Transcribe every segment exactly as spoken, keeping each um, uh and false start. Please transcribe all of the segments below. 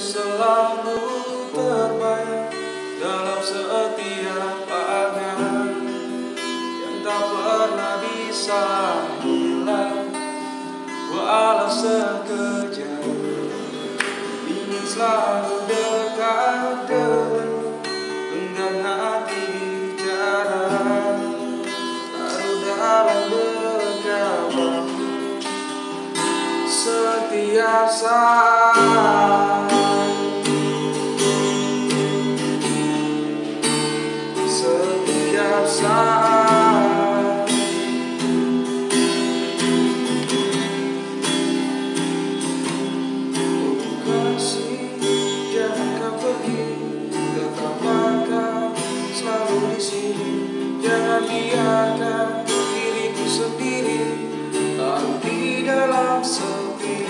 selalu terbayang dalam setiap angan yang tak pernah bisa hilang. Walau sekejap ingin selalu dekat denganmu, enggan hati bicara, larut dalam berkabarmu setiap saat. Setiap saat oh kasih, jangan kau pergi, tetaplah kau selalu di sini. Jangan biarkan diriku sendiri larut di dalam sepi.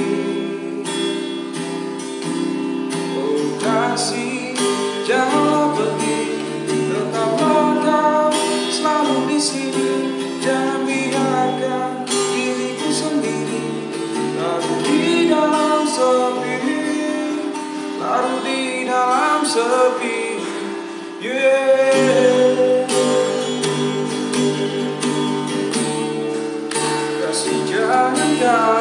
Oh kasih, janganlah pergi, tetaplah kau selalu di sini. Jangan biarkan diriku sendiri larut di dalam sepi, larut di dalam sepi. Yeah. Kasih jangan kau